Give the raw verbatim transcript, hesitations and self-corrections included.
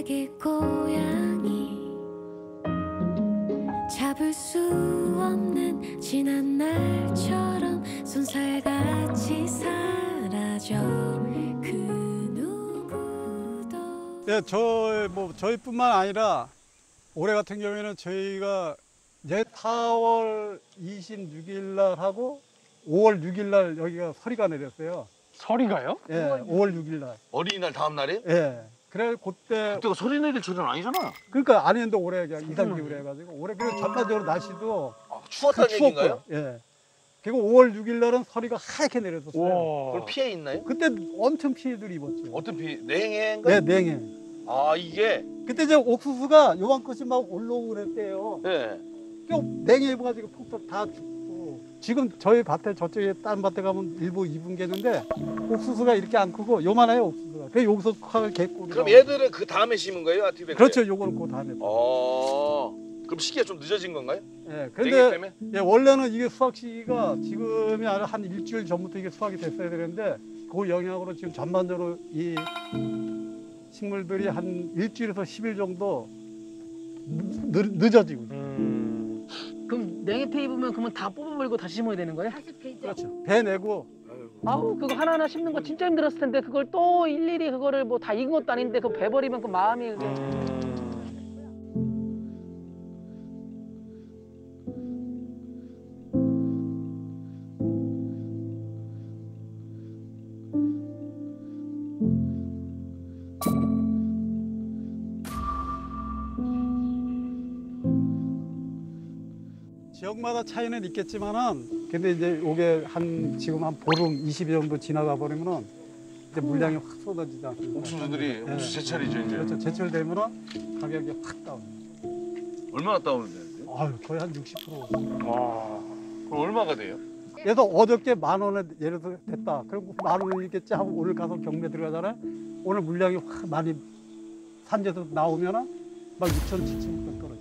아기 고양이 잡을 수 없는 지난 날처럼 손살같이 사라져 그 누구도. 예, 저 뭐 저희뿐만 아니라 올해 같은 경우에는 저희가 이제 사월 이십육일 날 하고 오월 육일 날 여기가 서리가 내렸어요. 서리가요? 예, 오월 육일 날. 어린이날 다음 날에? 예. 그래 그때 그때가 소리 내릴 줄은 아니잖아. 그러니까 안 했는데 올해 그냥 이상기후로 해가지고 올해 그래서 전반적으로 날씨도 아, 추웠다는 얘기인가요? 예. 그리고 오월 육일 날은 서리가 하얗게 내렸었어요. 그걸 피해 있나요? 그때 엄청 피해들이 입었죠. 어떤 피해? 냉해인가? 네, 냉해. 아 이게? 그때 이제 옥수수가 요만큼씩 막 올라오고 그랬대요. 네. 냉해 입어가지고 푹푹 다 죽고. 지금 저희 밭에 저쪽에 다른 밭에 가면 일부 이분 개는데 옥수수가 이렇게 안 크고 요만해요 옥수수가. 그래 여기서 콱 개꼬리. 그럼 얘들은 그 다음에 심은 거예요? 아티벤? 그렇죠. 요거는 그 다음에. 어. 그럼 시기가 좀 늦어진 건가요? 예. 냉해 그런데 때문에? 예, 원래는 이게 수확 시기가 지금이 아니라 한 일주일 전부터 이게 수확이 됐어야 되는데 그 영향으로 지금 전반적으로 이 식물들이 한 일주일에서 십 일 정도 늦, 늦어지고 있어요. 음. 그럼 냉해패 입으면 그러면 다 뽑아버리고 다시 심어야 되는 거예요? 그렇죠. 배 내고 아우 그거 하나하나 심는 거 진짜 힘들었을 텐데 그걸 또 일일이 그거를 뭐 다 익은 것도 아닌데 그거 배버리면 그 마음이 그게 지역마다 차이는 있겠지만은 근데 이제 이게 한 지금 한 보름 이십 일 정도 지나가 버리면은 이제 물량이 확 쏟아지지 않습니까? 옥수수들이 네. 옥수수 제철이죠 이제. 그렇죠. 제철되면은 가격이 확 다운. 얼마나 다운되는데? 아유 거의 한 육십 퍼센트. 와. 그럼 얼마가 돼요? 그래서 어저께 만 원에 예를 들어 됐다. 그리고 만 원이겠지 하고 오늘 가서 경매 들어가잖아요. 오늘 물량이 확 많이 산지에서 나오면은 막 육천, 칠천 원 떨어져.